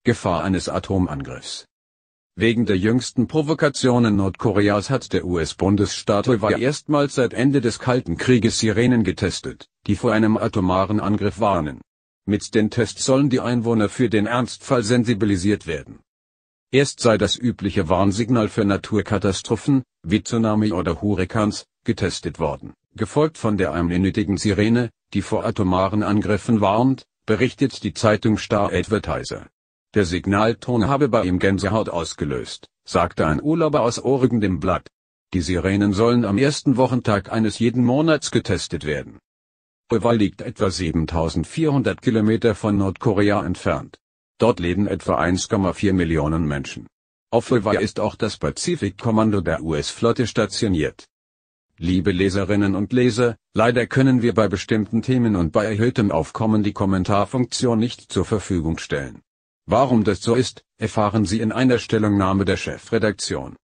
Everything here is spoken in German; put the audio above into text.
Gefahr eines Atomangriffs. Wegen der jüngsten Provokationen Nordkoreas hat der US-Bundesstaat Hawaii erstmals seit Ende des Kalten Krieges Sirenen getestet, die vor einem atomaren Angriff warnen. Mit den Tests sollen die Einwohner für den Ernstfall sensibilisiert werden. Erst sei das übliche Warnsignal für Naturkatastrophen, wie Tsunami oder Hurrikans, getestet worden, gefolgt von der einminütigen Sirene, die vor atomaren Angriffen warnt, berichtet die Zeitung Star Advertiser. Der Signalton habe bei ihm Gänsehaut ausgelöst, sagte ein Urlauber aus Oregon dem Blatt. Die Sirenen sollen am ersten Wochentag eines jeden Monats getestet werden. Hawaii liegt etwa 7.400 Kilometer von Nordkorea entfernt. Dort leben etwa 1,4 Millionen Menschen. Auf Hawaii ist auch das Pazifikkommando der US-Flotte stationiert. Liebe Leserinnen und Leser, leider können wir bei bestimmten Themen und bei erhöhtem Aufkommen die Kommentarfunktion nicht zur Verfügung stellen. Warum das so ist, erfahren Sie in einer Stellungnahme der Chefredaktion.